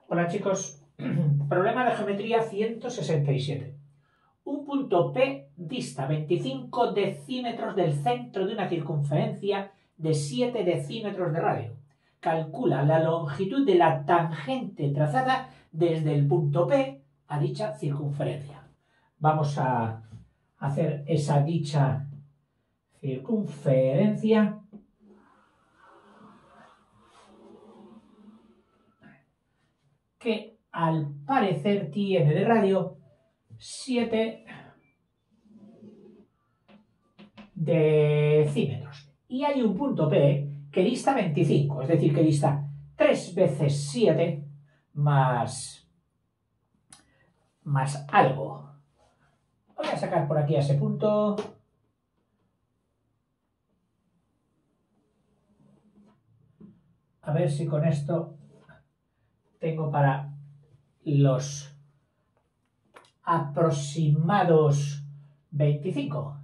Hola chicos, problema de geometría 167. Un punto P dista 25 decímetros del centro de una circunferencia de 7 decímetros de radio. Calcula la longitud de la tangente trazada desde el punto P a dicha circunferencia. Vamos a hacer esa dicha circunferencia que al parecer tiene de radio 7 decímetros. Y hay un punto P que dista 25, es decir, que dista 3 veces 7 más algo. Voy a sacar por aquí a ese punto. A ver si con esto tengo para los aproximados 25.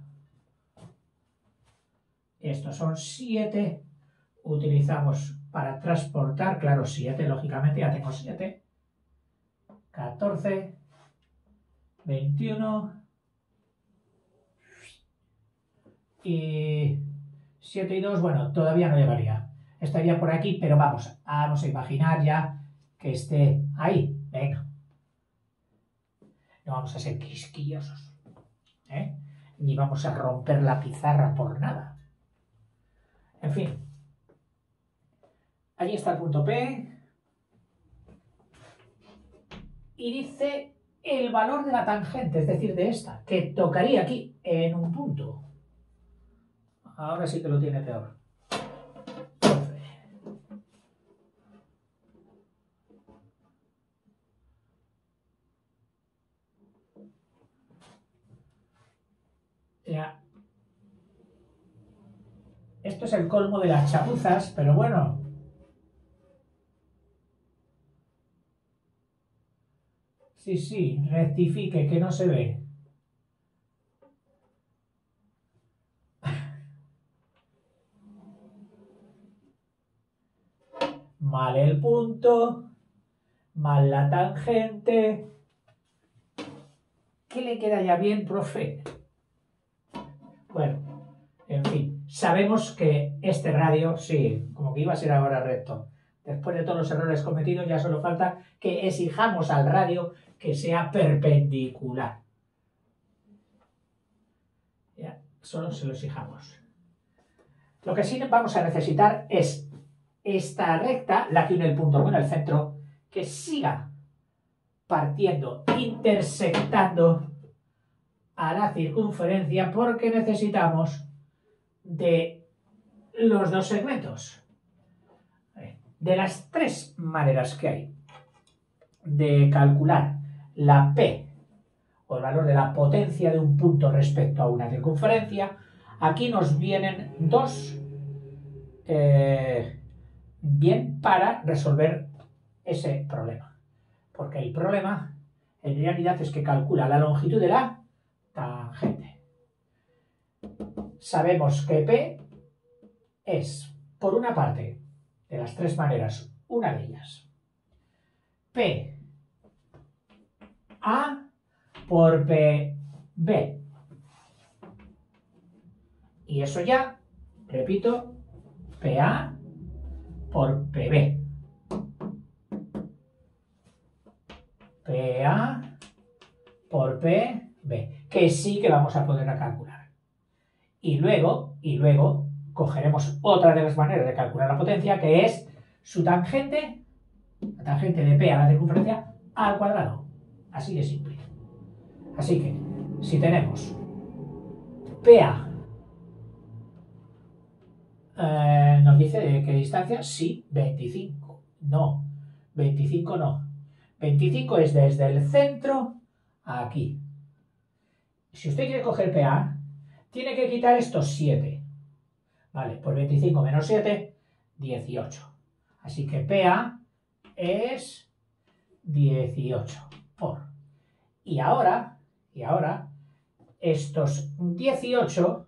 Estos son 7. Utilizamos para transportar, claro, 7, lógicamente ya tengo 7. 14, 21 y 7 y 2, bueno, todavía no llegaría. Estaría por aquí, pero vamos a imaginar ya que esté ahí. Venga. No vamos a ser quisquillosos, ¿eh? Ni vamos a romper la pizarra por nada. En fin. Allí está el punto P. Y dice el valor de la tangente, es decir, de esta, que tocaría aquí, en un punto. Ahora sí que lo tiene peor. Ya. Esto es el colmo de las chapuzas, pero bueno. Sí, rectifique, que no se ve. Mal el punto, mal la tangente. ¿Qué le queda ya bien, profe? Bueno, en fin, sabemos que este radio, sí, como que iba a ser ahora recto. Después de todos los errores cometidos ya solo falta que exijamos al radio que sea perpendicular. Ya, solo se lo exijamos. Lo que sí vamos a necesitar es esta recta, la que une el punto con el centro, que siga partiendo, intersectando a la circunferencia, porque necesitamos de los dos segmentos. De las tres maneras que hay de calcular la P, o el valor de la potencia de un punto respecto a una circunferencia, aquí nos vienen dos bien para resolver ese problema. Porque el problema en realidad es que calcula la longitud de la tangente. Sabemos que P es, por una parte, de las tres maneras, una de ellas, P A por P B. Y eso ya, repito, PA por PB. PA por PB, que sí que vamos a poder calcular. Y luego cogeremos otra de las maneras de calcular la potencia, que es su tangente, la tangente de P a la circunferencia, al cuadrado. Así de simple. Así que, si tenemos PA, nos dice de qué distancia, sí, 25. No, 25 no. 25 es desde el centro a aquí. Si usted quiere coger PA, tiene que quitar estos 7. Vale, pues 25 menos 7, 18. Así que PA es 18 por. Y ahora, estos 18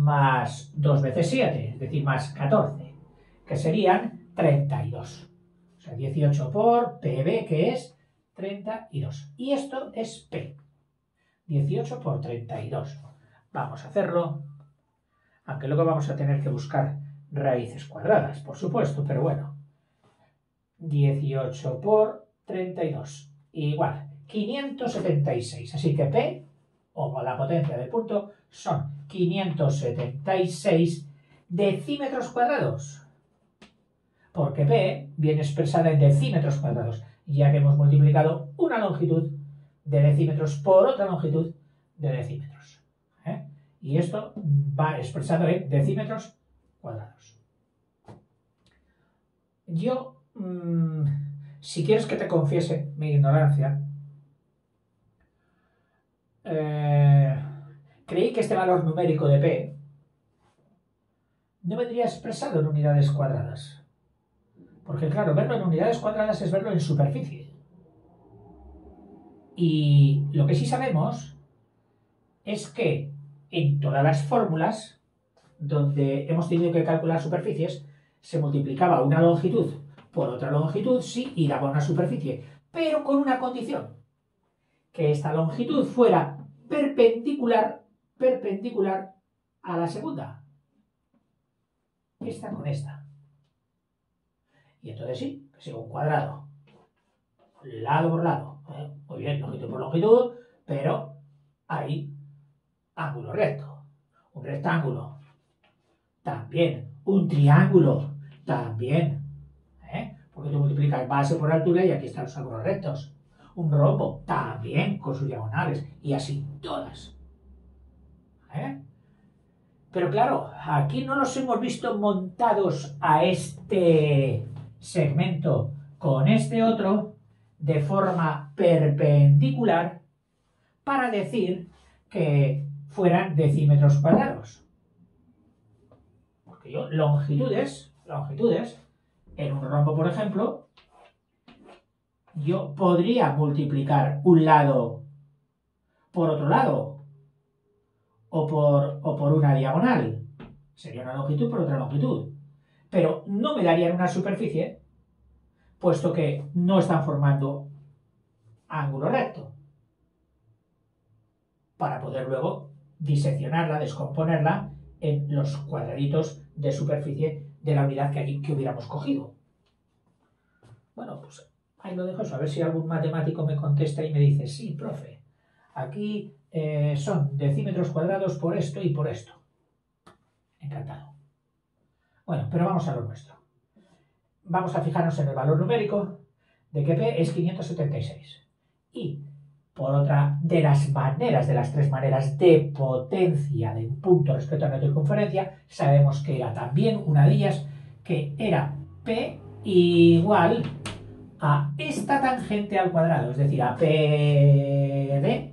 más 2 veces 7, es decir, más 14, que serían 32. O sea, 18 por PB, que es 32. Y esto es P. 18 por 32. Vamos a hacerlo, aunque luego vamos a tener que buscar raíces cuadradas, por supuesto, pero bueno. 18 por 32. Igual, 576. Así que P, o la potencia del punto, son 576 decímetros cuadrados. Porque P viene expresada en decímetros cuadrados, ya que hemos multiplicado una longitud de decímetros por otra longitud de decímetros. Y esto va expresado en decímetros cuadrados. Yo, si quieres que te confiese mi ignorancia, creí que este valor numérico de P no vendría expresado en unidades cuadradas. Porque claro, verlo en unidades cuadradas es verlo en superficie. Y lo que sí sabemos es que en todas las fórmulas donde hemos tenido que calcular superficies, se multiplicaba una longitud por otra longitud, sí, y daba una superficie, pero con una condición, que esta longitud fuera perpendicular a la segunda. Esta con esta. Y entonces sí, que siga un cuadrado, lado por lado. Muy bien, longitud por longitud, pero hay ángulo recto. Un rectángulo, también. Un triángulo, también. Porque tú multiplicas base por altura y aquí están los ángulos rectos. Un rombo, también, con sus diagonales. Y así, todas. Pero claro, aquí no los hemos visto montados a este segmento con este otro de forma perpendicular para decir que fueran decímetros cuadrados. Porque yo, longitudes, en un rombo, por ejemplo, yo podría multiplicar un lado por otro lado o por una diagonal. Sería una longitud por otra longitud. Pero no me darían una superficie, puesto que no están formando ángulo recto. Para poder luego diseccionarla, descomponerla en los cuadraditos de superficie de la unidad que hubiéramos cogido. Bueno, pues ahí lo dejo eso, a ver si algún matemático me contesta y me dice, sí, profe, aquí son decímetros cuadrados por esto y por esto. Encantado. Bueno, pero vamos a lo nuestro. Vamos a fijarnos en el valor numérico de que P es 576. Y por otra de las tres maneras de potencia de un punto respecto a la circunferencia, sabemos que era también una de ellas, que era P igual a esta tangente al cuadrado, es decir, a PD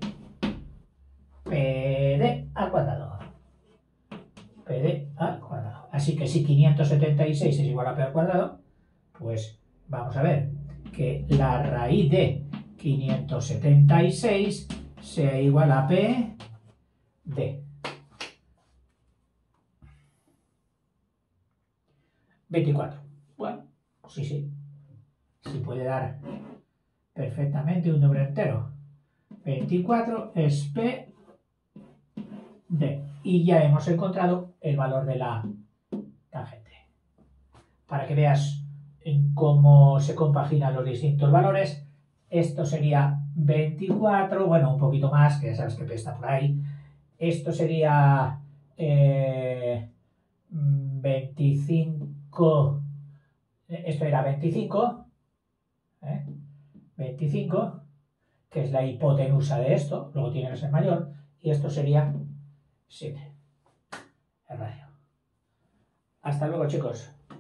al cuadrado. PD al cuadrado. Así que si 576 es igual a P al cuadrado, pues vamos a ver que la raíz de 576 sea igual a P de 24. Bueno, sí. Sí puede dar perfectamente un número entero. 24 es P de. Y ya hemos encontrado el valor de la tangente. Para que veas cómo se compaginan los distintos valores, esto sería 24, bueno, un poquito más, que ya sabes que P está por ahí. Esto sería 25, esto era 25, 25, que es la hipotenusa de esto, luego tiene que ser mayor, y esto sería 7, el radio. Hasta luego, chicos.